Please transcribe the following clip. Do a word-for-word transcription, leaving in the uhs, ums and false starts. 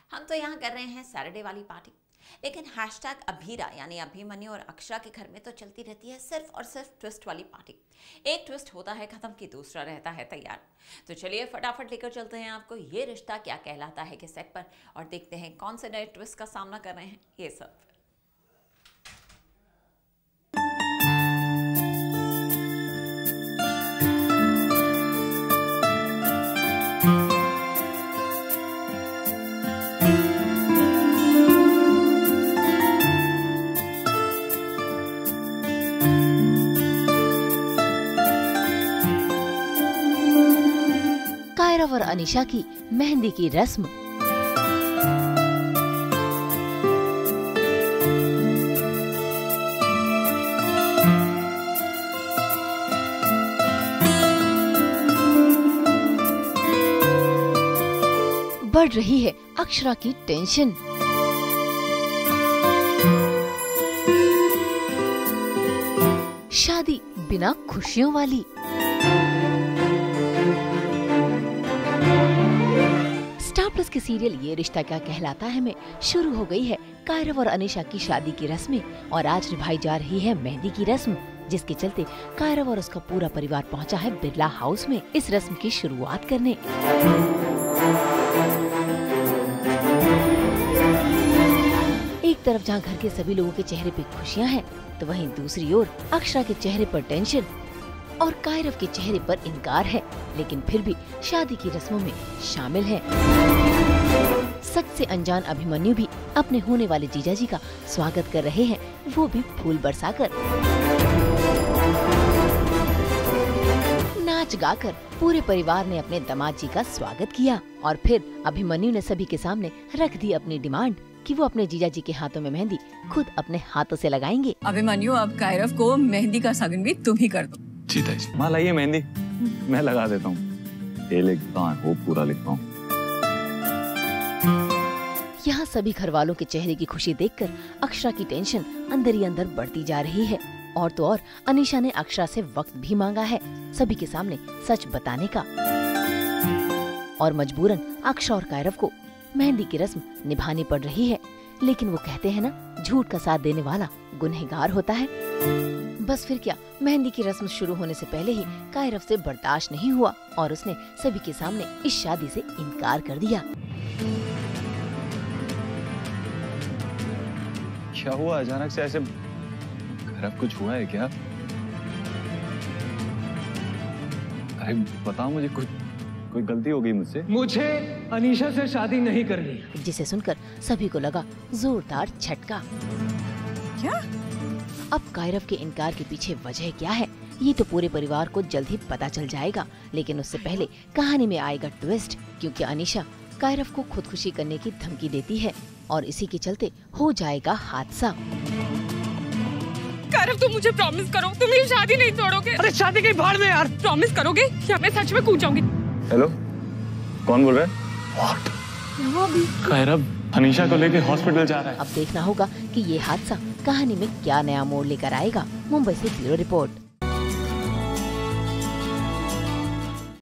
हम तो यहाँ कर रहे हैं सैटरडे वाली पार्टी, लेकिन हैशटैग अभीरा यानी अभिमन्यु और अक्षरा के घर में तो चलती रहती है सिर्फ और सिर्फ ट्विस्ट वाली पार्टी। एक ट्विस्ट होता है खत्म कि दूसरा रहता है तैयार। तो चलिए फटाफट लेकर चलते हैं आपको ये रिश्ता क्या कहलाता है के सेट पर और देखते हैं कौन से नए ट्विस्ट का सामना कर रहे हैं ये सब। कायरव और अनीशा की मेहंदी की रस्म। बढ़ रही है अक्षरा की टेंशन। शादी बिना खुशियों वाली। स्टार प्लस के सीरियल ये रिश्ता क्या कहलाता है में शुरू हो गई है कायरव और अनीशा की शादी की रस्में और आज निभाई जा रही है मेहंदी की रस्म, जिसके चलते कायरव और उसका पूरा परिवार पहुंचा है बिरला हाउस में इस रस्म की शुरुआत करने। एक तरफ जहां घर के सभी लोगों के चेहरे पे खुशियां हैं, तो वहीं दूसरी ओर अक्षरा के चेहरे पर टेंशन और कायरव के चेहरे पर इनकार है, लेकिन फिर भी शादी की रस्मों में शामिल है। सच से अनजान अभिमन्यु भी अपने होने वाले जीजाजी का स्वागत कर रहे हैं, वो भी फूल बरसाकर। नाच गाकर पूरे परिवार ने अपने दामाद जी का स्वागत किया और फिर अभिमन्यु ने सभी के सामने रख दी अपनी डिमांड कि वो अपने जीजाजी के हाथों में मेहंदी खुद अपने हाथों से लगाएंगे। अभिमन्यु, अब कायरव को मेहंदी का सगन भी तुम ही कर दो। जी माँ लाइए मेहंदी, मैं लगा देता हूँ। ये लिखता हूँ, वो पूरा लिखता हूँ। यहाँ सभी घर वालों के चेहरे की खुशी देखकर अक्षरा की टेंशन अंदर ही अंदर बढ़ती जा रही है। और तो और अनीशा ने अक्षरा से वक्त भी मांगा है सभी के सामने सच बताने का, और मजबूरन अक्षरा और कायरव को मेहंदी की रस्म निभानी पड़ रही है। लेकिन वो कहते हैं ना, झूठ का साथ देने वाला गुनहगार होता है। बस फिर क्या, मेहंदी की रस्म शुरू होने से पहले ही कायरव से बर्दाश्त नहीं हुआ और उसने सभी के सामने इस शादी से इनकार कर दिया। क्या हुआ अचानक से ऐसे? खराब कुछ हुआ है क्या? अरे बताओ मुझे, कुछ कोई गलती हो गई मुझसे? मुझे अनीशा से शादी नहीं करनी। जिसे सुनकर सभी को लगा जोरदार झटका। क्या? अब कायरव के इनकार के पीछे वजह क्या है, ये तो पूरे परिवार को जल्द ही पता चल जाएगा। लेकिन उससे पहले कहानी में आएगा ट्विस्ट, क्योंकि अनीशा कायरव को खुदकुशी करने की धमकी देती है और इसी के चलते हो जाएगा हादसा। कायरव, तुम मुझे प्रॉमिस करो, तुम मेरी शादी नहीं तोड़ोगे। अरे शादी की भाड़ में यार। प्रॉमिस करोगे या मैं सच में कूद जाऊंगी? हेलो, कौन बोल रहा है? What? कायरव अनीशा को लेके हॉस्पिटल जा रहा है। अब देखना होगा कि ये हादसा कहानी में क्या नया मोड़ लेकर आएगा। मुंबई से ब्यूरो रिपोर्ट।